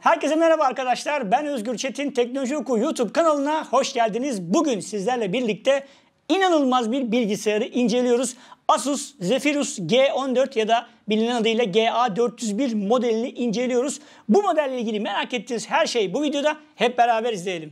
Herkese merhaba arkadaşlar. Ben Özgür Çetin. Teknoloji Oku YouTube kanalına hoş geldiniz. Bugün sizlerle birlikte inanılmaz bir bilgisayarı inceliyoruz. Asus Zephyrus G14 ya da bilinen adıyla GA401 modelini inceliyoruz. Bu modelle ilgili merak ettiğiniz her şey bu videoda. Hep beraber izleyelim.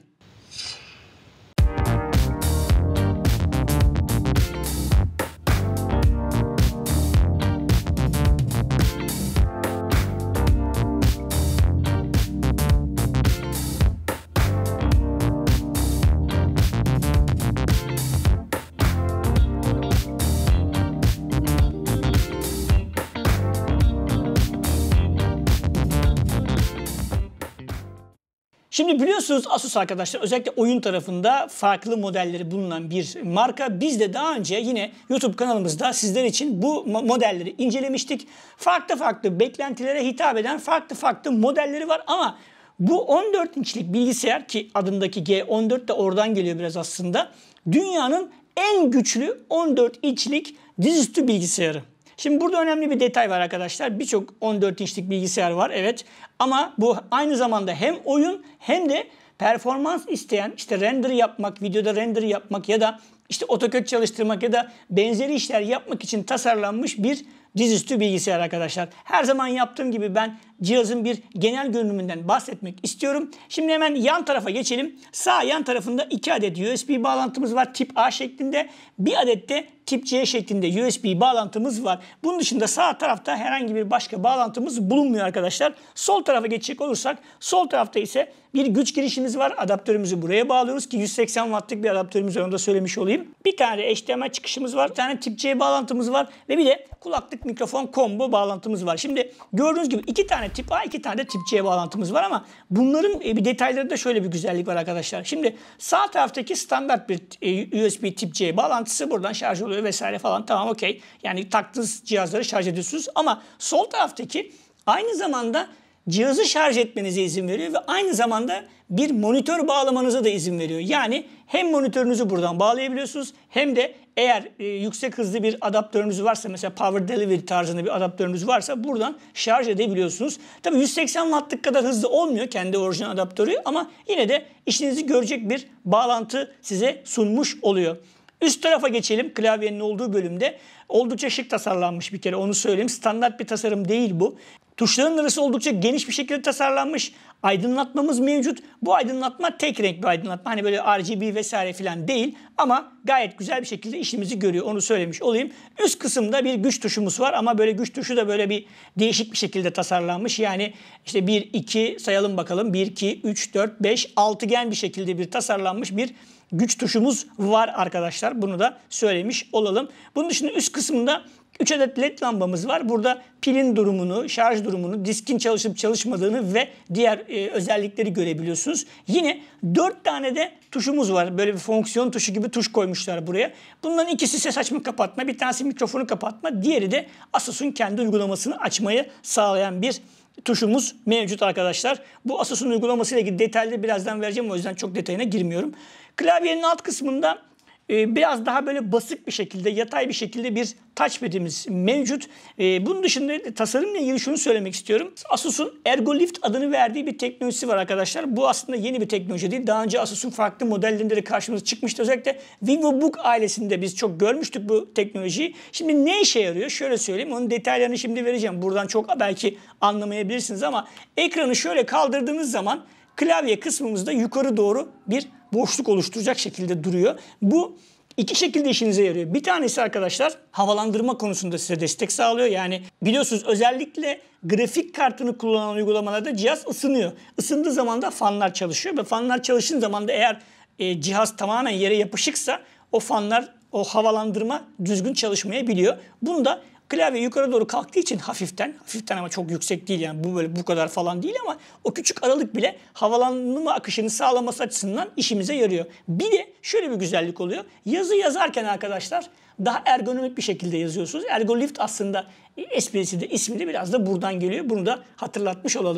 Şimdi biliyorsunuz Asus arkadaşlar özellikle oyun tarafında farklı modelleri bulunan bir marka. Biz de daha önce yine YouTube kanalımızda sizler için bu modelleri incelemiştik. Farklı beklentilere hitap eden farklı modelleri var ama bu 14 inçlik bilgisayar ki adındaki G14 de oradan geliyor biraz aslında. Dünyanın en güçlü 14 inçlik dizüstü bilgisayarı. Şimdi burada önemli bir detay var arkadaşlar. Birçok 14 inçlik bilgisayar var evet. Ama bu aynı zamanda hem oyun hem de performans isteyen işte render yapmak, videoda render yapmak ya da işte AutoCAD çalıştırmak ya da benzeri işler yapmak için tasarlanmış bir dizüstü bilgisayar arkadaşlar. Her zaman yaptığım gibi ben cihazın bir genel görünümünden bahsetmek istiyorum. Şimdi hemen yan tarafa geçelim. Sağ yan tarafında 2 adet USB bağlantımız var. Tip A şeklinde. Bir adet de tip C şeklinde USB bağlantımız var. Bunun dışında sağ tarafta herhangi bir başka bağlantımız bulunmuyor arkadaşlar. Sol tarafa geçecek olursak sol tarafta ise bir güç girişimiz var. Adaptörümüzü buraya bağlıyoruz ki 180 wattlık bir adaptörümüz var. Onu da söylemiş olayım. Bir tane HDMI çıkışımız var. Bir tane tip C bağlantımız var. Ve bir de kulaklık mikrofon combo bağlantımız var. Şimdi gördüğünüz gibi 2 tane tip A, 2 tane de tip C bağlantımız var ama bunların bir detaylarında şöyle bir güzellik var arkadaşlar. Şimdi sağ taraftaki standart bir USB tip C bağlantısı buradan şarj oluyor vesaire falan. Tamam okey. Yani taktığınız cihazları şarj ediyorsunuz ama sol taraftaki aynı zamanda cihazı şarj etmenize izin veriyor ve aynı zamanda bir monitör bağlamanıza da izin veriyor. Yani hem monitörünüzü buradan bağlayabiliyorsunuz hem de eğer yüksek hızlı bir adaptörünüz varsa mesela Power Delivery tarzında bir adaptörünüz varsa buradan şarj edebiliyorsunuz. Tabii 180 wattlık kadar hızlı olmuyor kendi orijinal adaptörü ama yine de işinizi görecek bir bağlantı size sunmuş oluyor. Üst tarafa geçelim. Klavyenin olduğu bölümde oldukça şık tasarlanmış bir kere onu söyleyeyim. Standart bir tasarım değil bu. Tuşların arası oldukça geniş bir şekilde tasarlanmış. Aydınlatmamız mevcut. Bu aydınlatma tek renk bir aydınlatma. Hani böyle RGB vesaire falan değil. Ama gayet güzel bir şekilde işimizi görüyor. Onu söylemiş olayım. Üst kısımda bir güç tuşumuz var. Ama böyle güç tuşu da böyle bir değişik bir şekilde tasarlanmış. Yani işte 1, 2 sayalım bakalım. 1, 2, 3, 4, 5, altıgen bir şekilde bir tasarlanmış bir güç tuşumuz var arkadaşlar. Bunu da söylemiş olalım. Bunun dışında üst kısmında 3 adet led lambamız var. Burada pilin durumunu, şarj durumunu, diskin çalışıp çalışmadığını ve diğer özellikleri görebiliyorsunuz. Yine 4 tane de tuşumuz var. Böyle bir fonksiyon tuşu gibi tuş koymuşlar buraya. Bunların ikisi ses açma kapatma, bir tanesi mikrofonu kapatma, diğeri de Asus'un kendi uygulamasını açmayı sağlayan bir tuşumuz mevcut arkadaşlar. Bu Asus'un uygulamasıyla ilgili detayları birazdan vereceğim. O yüzden çok detayına girmiyorum. Klavyenin alt kısmında biraz daha böyle basık bir şekilde, yatay bir şekilde bir touchpad'imiz mevcut. Bunun dışında tasarımla ilgili şunu söylemek istiyorum. Asus'un ErgoLift adını verdiği bir teknolojisi var arkadaşlar. Bu aslında yeni bir teknoloji değil. Daha önce Asus'un farklı modellerinde de karşımıza çıkmıştı. Özellikle VivoBook ailesinde biz çok görmüştük bu teknolojiyi. Şimdi ne işe yarıyor? Şöyle söyleyeyim. Onun detaylarını şimdi vereceğim. Buradan çok belki anlamayabilirsiniz ama ekranı şöyle kaldırdığınız zaman klavye kısmımızda yukarı doğru bir boşluk oluşturacak şekilde duruyor. Bu iki şekilde işinize yarıyor. Bir tanesi arkadaşlar havalandırma konusunda size destek sağlıyor. Yani biliyorsunuz özellikle grafik kartını kullanan uygulamalarda cihaz ısınıyor. Isındığı zaman da fanlar çalışıyor ve fanlar çalıştığın zaman da eğer cihaz tamamen yere yapışıksa o fanlar, o havalandırma düzgün çalışmayabiliyor. Bunu da klavye yukarı doğru kalktığı için hafiften ama çok yüksek değil yani bu kadar falan değil ama o küçük aralık bile havalanma akışını sağlaması açısından işimize yarıyor. Bir de şöyle bir güzellik oluyor. Yazı yazarken arkadaşlar daha ergonomik bir şekilde yazıyorsunuz. ErgoLift aslında esprisi de ismi de biraz da buradan geliyor. Bunu da hatırlatmış olalım.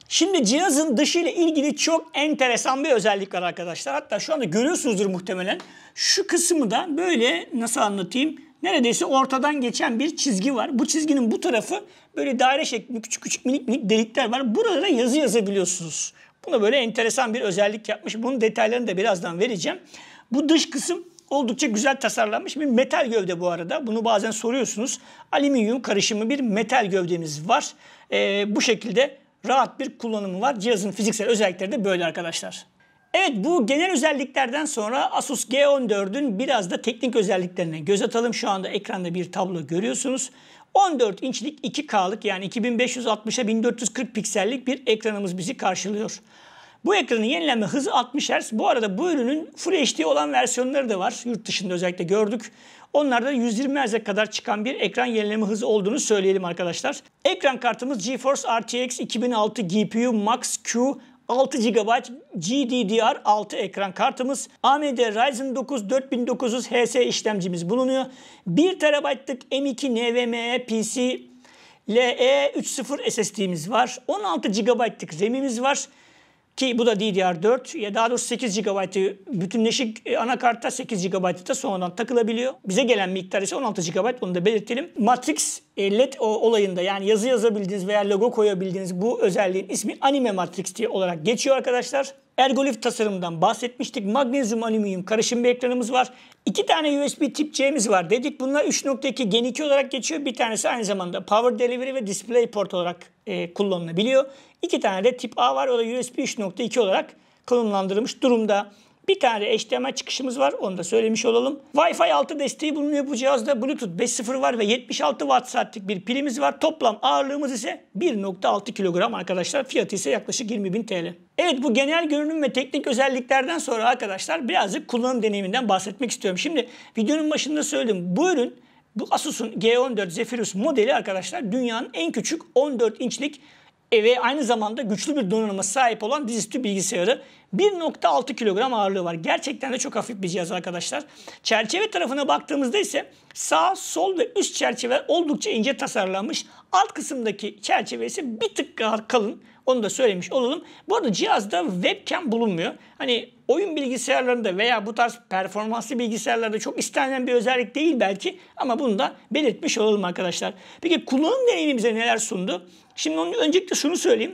Şimdi cihazın dışı ile ilgili çok enteresan bir özellik var arkadaşlar. Hatta şu anda görüyorsunuzdur muhtemelen. Şu kısmı da böyle nasıl anlatayım? Neredeyse ortadan geçen bir çizgi var. Bu çizginin bu tarafı böyle daire şeklinde küçük küçük minik minik delikler var. Buralara yazı yazabiliyorsunuz. Buna böyle enteresan bir özellik yapmış. Bunun detaylarını da birazdan vereceğim. Bu dış kısım oldukça güzel tasarlanmış bir metal gövde bu arada. Bunu bazen soruyorsunuz. Alüminyum karışımı bir metal gövdemiz var. Bu şekilde rahat bir kullanımı var. Cihazın fiziksel özellikleri de böyle arkadaşlar. Evet, bu genel özelliklerden sonra Asus G14'ün biraz da teknik özelliklerine göz atalım. Şu anda ekranda bir tablo görüyorsunuz. 14 inçlik 2K'lık yani 2560'a 1440 piksellik bir ekranımız bizi karşılıyor. Bu ekranın yenilenme hızı 60 Hz. Bu arada bu ürünün Full HD olan versiyonları da var. Yurt dışında özellikle gördük. Onlarda 120 Hz'e kadar çıkan bir ekran yenileme hızı olduğunu söyleyelim arkadaşlar. Ekran kartımız GeForce RTX 2006 GPU Max Q 6 GB GDDR6 ekran kartımız. AMD Ryzen 9 4900 HS işlemcimiz bulunuyor. 1 TB'lık M2 NVMe PC LE 3.0 SSD'miz var. 16 GB'lık RAM'imiz var. Ki bu da DDR4 ya daha doğrusu 8 GB bütünleşik anakartta 8 GB da sonradan takılabiliyor. Bize gelen miktar ise 16 GB, onu da belirtelim. Matrix LED olayında yani yazı yazabildiğiniz veya logo koyabildiğiniz bu özelliğin ismi Anime Matrix diye olarak geçiyor arkadaşlar. Ergolif tasarımından bahsetmiştik. Magnezyum alüminyum karışım bir ekranımız var. 2 tane USB tip C'miz var dedik. Bunlar 3.2 Gen 2 olarak geçiyor. Bir tanesi aynı zamanda Power Delivery ve Display Port olarak kullanılabiliyor. 2 tane de tip A var. O da USB 3.2 olarak konumlandırılmış durumda. Bir tane HDMI çıkışımız var. Onu da söylemiş olalım. Wi-Fi 6 desteği bulunuyor bu cihazda. Bluetooth 5.0 var ve 76 Watt saatlik bir pilimiz var. Toplam ağırlığımız ise 1.6 kilogram arkadaşlar. Fiyatı ise yaklaşık 20.000 TL. Evet, bu genel görünüm ve teknik özelliklerden sonra arkadaşlar birazcık kullanım deneyiminden bahsetmek istiyorum. Şimdi videonun başında söyledim. Bu ürün, bu Asus'un G14 Zephyrus modeli arkadaşlar dünyanın en küçük 14 inçlik ve aynı zamanda güçlü bir donanıma sahip olan dizüstü bilgisayarı. 1.6 kilogram ağırlığı var. Gerçekten de çok hafif bir cihaz arkadaşlar. Çerçeve tarafına baktığımızda ise sağ, sol ve üst çerçeve oldukça ince tasarlanmış. Alt kısımdaki çerçeve ise bir tık kalın. Onu da söylemiş olalım. Bu arada cihazda webcam bulunmuyor. Hani oyun bilgisayarlarında veya bu tarz performanslı bilgisayarlarda çok istenen bir özellik değil belki. Ama bunu da belirtmiş olalım arkadaşlar. Peki kullanım deneyimimize neler sundu? Şimdi öncelikle şunu söyleyeyim.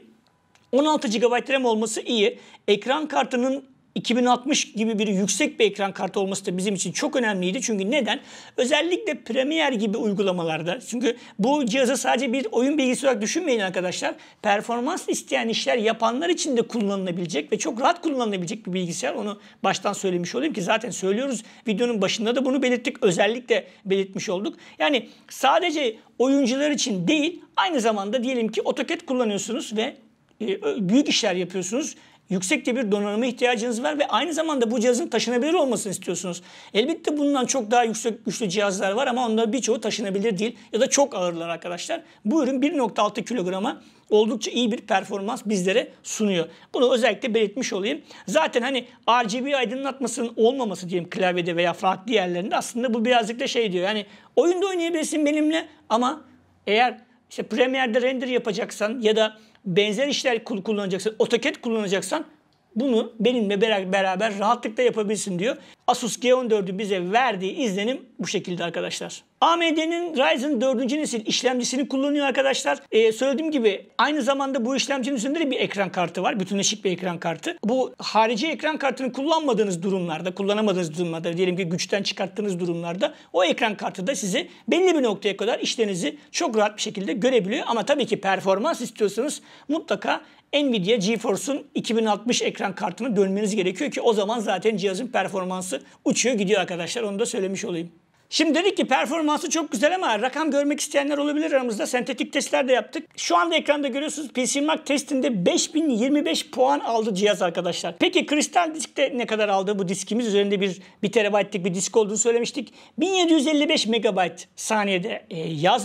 16 GB RAM olması iyi. Ekran kartının 2060 gibi bir yüksek bir ekran kartı olması da bizim için çok önemliydi. Çünkü neden? Özellikle Premiere gibi uygulamalarda. Çünkü bu cihazı sadece bir oyun bilgisayarı olarak düşünmeyin arkadaşlar. Performans isteyen işler yapanlar için de kullanılabilecek ve çok rahat kullanılabilecek bir bilgisayar. Onu baştan söylemiş olayım ki zaten söylüyoruz. Videonun başında da bunu belirttik. Özellikle belirtmiş olduk. Yani sadece oyuncular için değil, aynı zamanda diyelim ki AutoCAD kullanıyorsunuz ve büyük işler yapıyorsunuz. Yüksek de bir donanıma ihtiyacınız var ve aynı zamanda bu cihazın taşınabilir olmasını istiyorsunuz. Elbette bundan çok daha yüksek güçlü cihazlar var ama onların birçoğu taşınabilir değil ya da çok ağırlar arkadaşlar. Bu ürün 1.6 kilograma oldukça iyi bir performans bizlere sunuyor. Bunu özellikle belirtmiş olayım. Zaten hani RGB aydınlatmasının olmaması diyelim klavyede veya farklı yerlerinde aslında bu birazcık da şey diyor. Yani oyunda oynayabilirsin benimle ama eğer işte Premiere'de render yapacaksan ya da benzer işler kullanacaksan, AutoCAD kullanacaksan bunu benimle beraber rahatlıkla yapabilirsin diyor. Asus G14'ün bize verdiği izlenim bu şekilde arkadaşlar. AMD'nin Ryzen 4. nesil işlemcisini kullanıyor arkadaşlar. Söylediğim gibi aynı zamanda bu işlemcinin üzerinde de bir ekran kartı var. Bütünleşik bir ekran kartı. Bu harici ekran kartını kullanamadığınız durumlarda diyelim ki güçten çıkarttığınız durumlarda o ekran kartı da size belli bir noktaya kadar işlerinizi çok rahat bir şekilde görebiliyor. Ama tabii ki performans istiyorsanız mutlaka Nvidia GeForce'un 2060 ekran kartını dönmeniz gerekiyor ki o zaman zaten cihazın performansı uçuyor gidiyor arkadaşlar. Onu da söylemiş olayım. Şimdi dedik ki performansı çok güzel ama rakam görmek isteyenler olabilir aramızda. Sentetik testler de yaptık. Şu anda ekranda görüyorsunuz PCMark testinde 5025 puan aldı cihaz arkadaşlar. Peki kristal diskte ne kadar aldı bu diskimiz? Üzerinde 1 TB'lik bir disk olduğunu söylemiştik. 1755 MB saniyede yazma,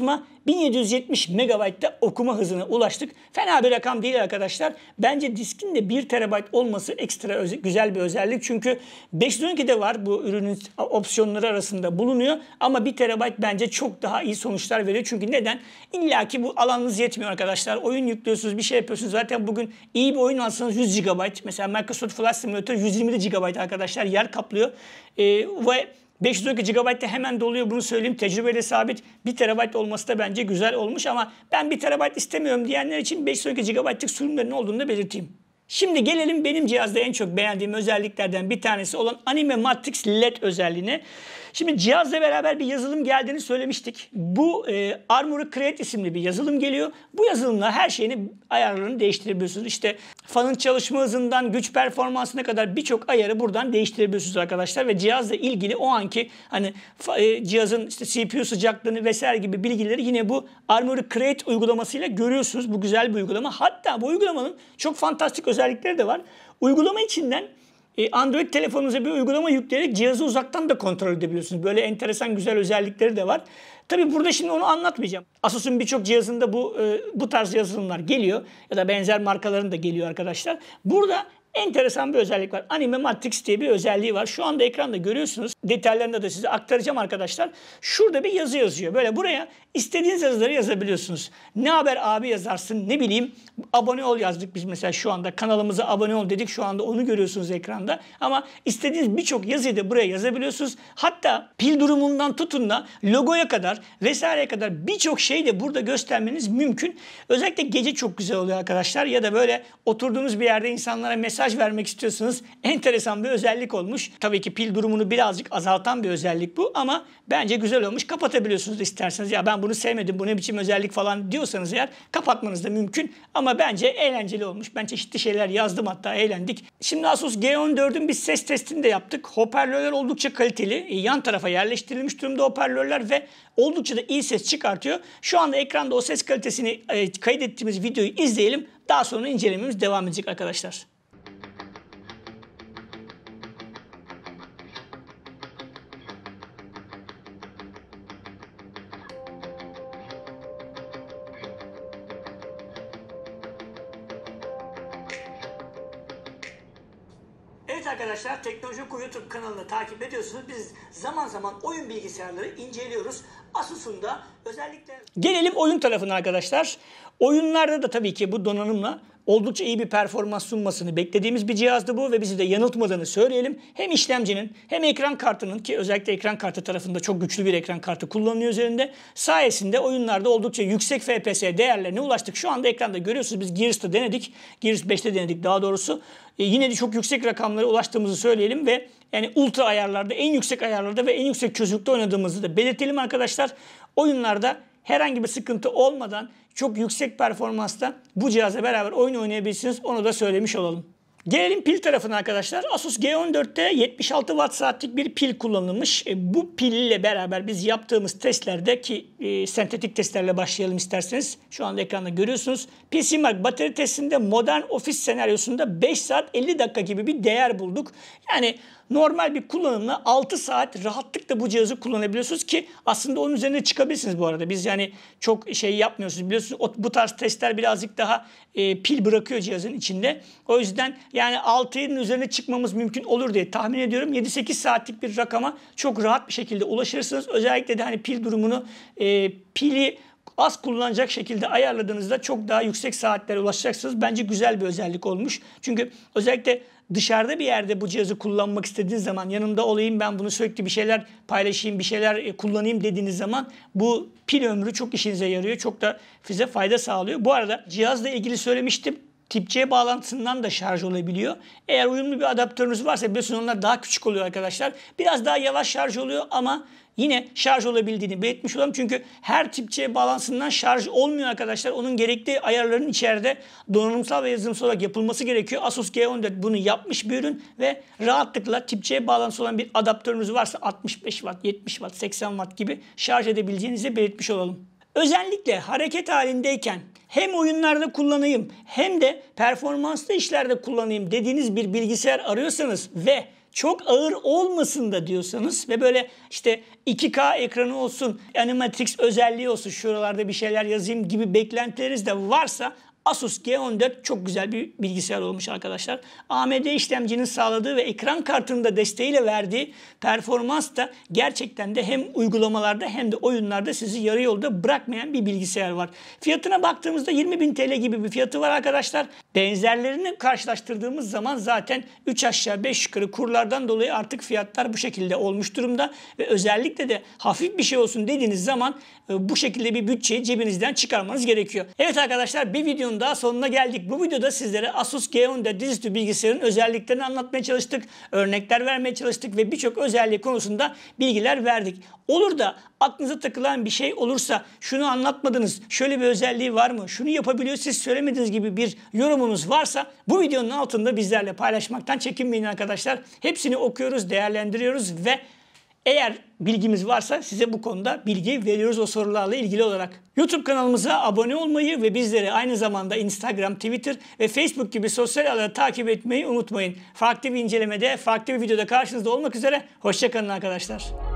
1770 MB'da okuma hızına ulaştık. Fena bir rakam değil arkadaşlar. Bence diskin de 1 TB olması ekstra güzel bir özellik. Çünkü 512'de var, bu ürünün opsiyonları arasında bulunuyor. Ama 1 TB bence çok daha iyi sonuçlar veriyor. Çünkü neden? İlla ki bu alanınız yetmiyor arkadaşlar. Oyun yüklüyorsunuz, bir şey yapıyorsunuz. Zaten bugün iyi bir oyun alsanız 100 GB. Mesela Microsoft Flight Simulator 120 GB arkadaşlar, yer kaplıyor. Ve 512 GB'de hemen doluyor, bunu söyleyeyim. Tecrübeyle sabit. 1 TB olması da bence güzel olmuş ama ben 1 TB istemiyorum diyenler için 512 GB'lık sürümlerin olduğunu da belirteyim. Şimdi gelelim benim cihazda en çok beğendiğim özelliklerden bir tanesi olan Anime Matrix LED özelliğine. Şimdi cihazla beraber bir yazılım geldiğini söylemiştik. Bu Armoury Create isimli bir yazılım geliyor. Bu yazılımla her şeyini, ayarlarını değiştirebiliyorsunuz. İşte fanın çalışma hızından güç performansına kadar birçok ayarı buradan değiştirebiliyorsunuz arkadaşlar. Ve cihazla ilgili o anki hani cihazın işte CPU sıcaklığını vesaire gibi bilgileri yine bu Armoury Create uygulamasıyla görüyorsunuz. Bu güzel bir uygulama. Hatta bu uygulamanın çok fantastik özellikleri de var. Uygulama içinden Android telefonunuza bir uygulama yükleyerek cihazı uzaktan da kontrol edebiliyorsunuz. Böyle enteresan güzel özellikleri de var. Tabii burada şimdi onu anlatmayacağım. Asus'un birçok cihazında bu tarz yazılımlar geliyor. Ya da benzer markaların da geliyor arkadaşlar. Burada enteresan bir özellik var. Anime Matrix diye bir özelliği var. Şu anda ekranda görüyorsunuz. Detaylarını da size aktaracağım arkadaşlar. Şurada bir yazı yazıyor. Böyle buraya istediğiniz yazıları yazabiliyorsunuz. Ne haber abi yazarsın, ne bileyim abone ol yazdık biz mesela şu anda. Kanalımıza abone ol dedik. Şu anda onu görüyorsunuz ekranda. Ama istediğiniz birçok yazıyı da buraya yazabiliyorsunuz. Hatta pil durumundan tutun da logoya kadar vesaireye kadar birçok şeyi de burada göstermeniz mümkün. Özellikle gece çok güzel oluyor arkadaşlar. Ya da böyle oturduğunuz bir yerde insanlara mesaj vermek istiyorsanız enteresan bir özellik olmuş. Tabii ki pil durumunu birazcık azaltan bir özellik bu ama bence güzel olmuş. Kapatabiliyorsunuz isterseniz. Ya ben bunu sevmedim, bu ne biçim özellik falan diyorsanız eğer kapatmanız da mümkün. Ama bence eğlenceli olmuş. Ben çeşitli şeyler yazdım, hatta eğlendik. Şimdi Asus G14'ün bir ses testini de yaptık. Hoparlörler oldukça kaliteli. Yan tarafa yerleştirilmiş durumda hoparlörler ve oldukça da iyi ses çıkartıyor. Şu anda ekranda o ses kalitesini kaydettiğimiz videoyu izleyelim. Daha sonra incelememiz devam edecek arkadaşlar. Evet arkadaşlar, Teknoloji Oku YouTube kanalını takip ediyorsunuz. Biz zaman zaman oyun bilgisayarları inceliyoruz. Asus'un da özellikle... Gelelim oyun tarafına arkadaşlar. Oyunlarda da tabii ki bu donanımla oldukça iyi bir performans sunmasını beklediğimiz bir cihazdı bu ve bizi de yanıltmadığını söyleyelim. Hem işlemcinin hem ekran kartının, ki özellikle ekran kartı tarafında çok güçlü bir ekran kartı kullanılıyor üzerinde, sayesinde oyunlarda oldukça yüksek FPS değerlerine ulaştık. Şu anda ekranda görüyorsunuz, biz Gears'ta denedik. Gears 5'te denedik daha doğrusu. Yine de çok yüksek rakamlara ulaştığımızı söyleyelim ve yani ultra ayarlarda, en yüksek ayarlarda ve en yüksek çözünürlükte oynadığımızı da belirtelim arkadaşlar. Oyunlarda herhangi bir sıkıntı olmadan çok yüksek performansta bu cihazla beraber oyun oynayabilirsiniz. Onu da söylemiş olalım. Gelelim pil tarafına arkadaşlar. Asus G14'te 76 Watt saatlik bir pil kullanılmış. Bu pil ile beraber biz yaptığımız testlerde, ki sentetik testlerle başlayalım isterseniz. Şu anda ekranda görüyorsunuz. PCMark batarya testinde modern ofis senaryosunda 5 saat 50 dakika gibi bir değer bulduk. Yani normal bir kullanımla 6 saat rahatlıkla bu cihazı kullanabiliyorsunuz ki aslında onun üzerine çıkabilirsiniz bu arada. Biz yani çok şey yapmıyorsunuz, biliyorsunuz. Bu tarz testler birazcık daha pil bırakıyor cihazın içinde. O yüzden yani 6'nın üzerine çıkmamız mümkün olur diye tahmin ediyorum. 7-8 saatlik bir rakama çok rahat bir şekilde ulaşırsınız. Özellikle de hani pil durumunu, pili az kullanacak şekilde ayarladığınızda çok daha yüksek saatlere ulaşacaksınız. Bence güzel bir özellik olmuş. Çünkü özellikle dışarıda bir yerde bu cihazı kullanmak istediğiniz zaman, yanımda olayım, ben bunu sürekli bir şeyler paylaşayım, bir şeyler kullanayım dediğiniz zaman bu pil ömrü çok işinize yarıyor. Çok da size fayda sağlıyor. Bu arada cihazla ilgili söylemiştim. Tip C bağlantısından da şarj olabiliyor. Eğer uyumlu bir adaptörünüz varsa biliyorsunuz onlar daha küçük oluyor arkadaşlar. Biraz daha yavaş şarj oluyor ama yine şarj olabildiğini belirtmiş olalım. Çünkü her tip C bağlantısından şarj olmuyor arkadaşlar. Onun gerekli ayarların içeride donanımsal ve yazılımsal olarak yapılması gerekiyor. Asus G14 bunu yapmış bir ürün ve rahatlıkla tip C bağlantısı olan bir adaptörünüz varsa 65 Watt, 70 Watt, 80 Watt gibi şarj edebileceğinizi belirtmiş olalım. Özellikle hareket halindeyken hem oyunlarda kullanayım hem de performanslı işlerde kullanayım dediğiniz bir bilgisayar arıyorsanız ve çok ağır olmasın da diyorsanız ve böyle işte 2K ekranı olsun, Animatrix özelliği olsun, şuralarda bir şeyler yazayım gibi beklentileriniz de varsa Asus G14 çok güzel bir bilgisayar olmuş arkadaşlar. AMD işlemcinin sağladığı ve ekran kartının da desteğiyle verdiği performans da gerçekten de hem uygulamalarda hem de oyunlarda sizi yarı yolda bırakmayan bir bilgisayar var. Fiyatına baktığımızda 20.000 TL gibi bir fiyatı var arkadaşlar. Benzerlerini karşılaştırdığımız zaman zaten 3 aşağı 5 yukarı kurlardan dolayı artık fiyatlar bu şekilde olmuş durumda. Ve özellikle de hafif bir şey olsun dediğiniz zaman bu şekilde bir bütçeyi cebinizden çıkarmanız gerekiyor. Evet arkadaşlar, bir videonun daha sonuna geldik. Bu videoda sizlere Asus G14 dizüstü bilgisayarın özelliklerini anlatmaya çalıştık. Örnekler vermeye çalıştık ve birçok özelliği konusunda bilgiler verdik. Olur da aklınıza takılan bir şey olursa, şunu anlatmadınız, şöyle bir özelliği var mı, şunu yapabiliyor siz söylemediğiniz gibi bir yorumunuz varsa bu videonun altında bizlerle paylaşmaktan çekinmeyin arkadaşlar. Hepsini okuyoruz, değerlendiriyoruz ve eğer bilgimiz varsa size bu konuda bilgi veriyoruz o sorularla ilgili olarak. YouTube kanalımıza abone olmayı ve bizleri aynı zamanda Instagram, Twitter ve Facebook gibi sosyal ağları takip etmeyi unutmayın. Farklı bir incelemede, farklı bir videoda karşınızda olmak üzere. Hoşça kalın arkadaşlar.